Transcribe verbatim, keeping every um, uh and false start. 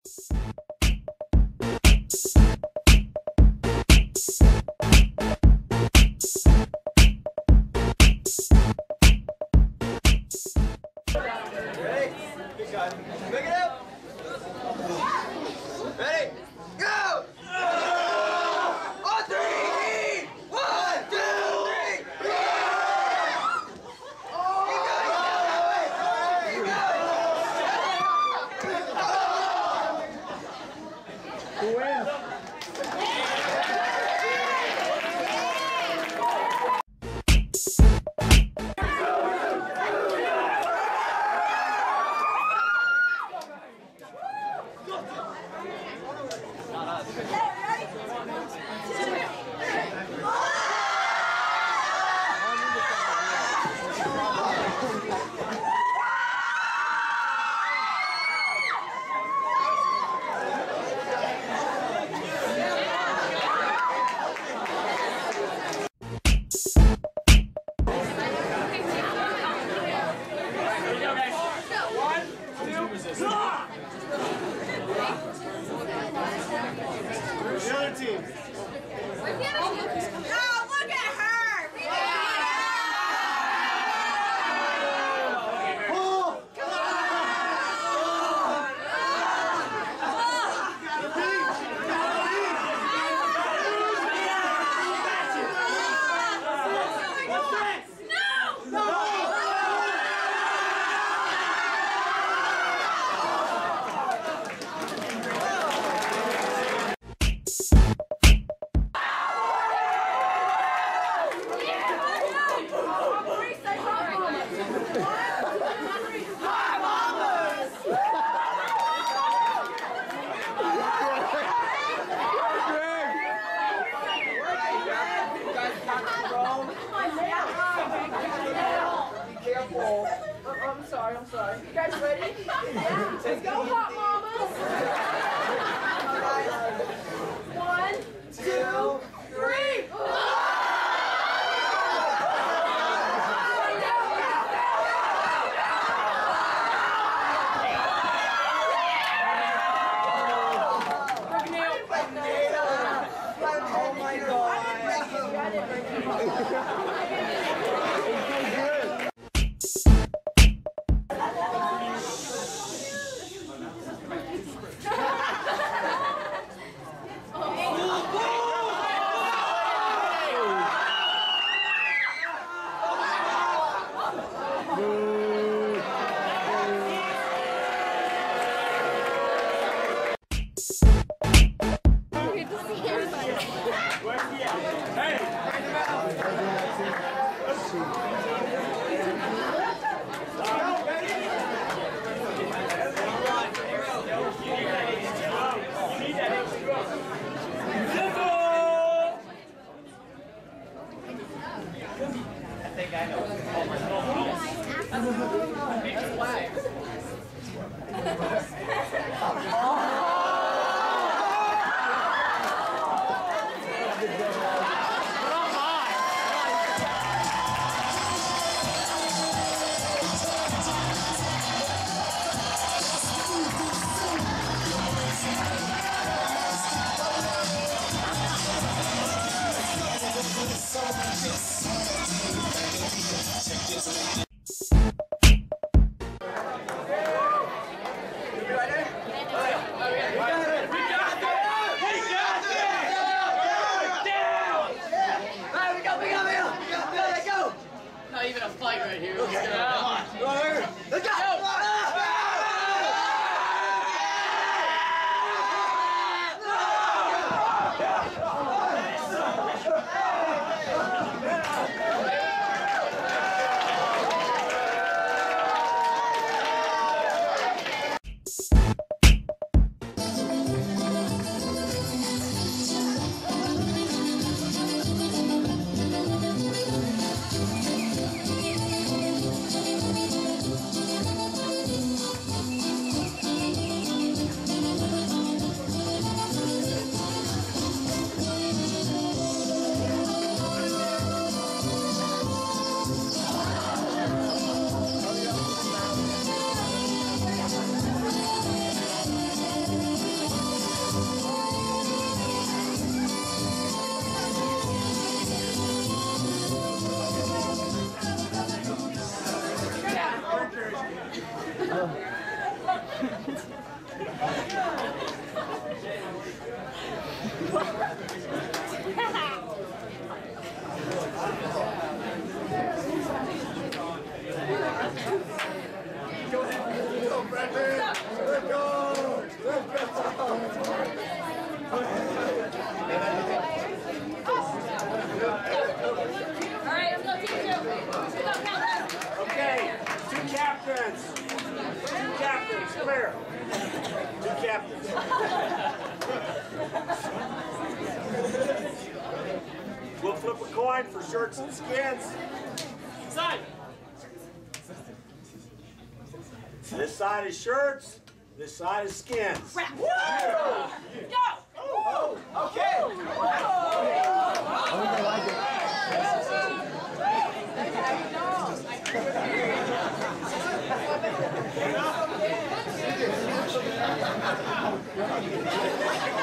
Pick it up. Ready? Go! On three! One, two, three! Keep going! Keep going! Who wins? The other team. Where's the other team? Oh, look at her! Pull! Come on! No! No! Careful. I'm sorry, I'm sorry. You guys ready? Yeah. Let's go, hot mamas. One, two, three. Oh my God. I think I know. Not even a fight right here. Let's go. Let's go. Let's go! Let's All right, let's go team two. Let's go, count. Okay, two captains. Two captains, come here. Two captains. We'll flip a coin for shirts and skins. Side. This side is shirts, this side is skins. Go! Oh, okay! Go!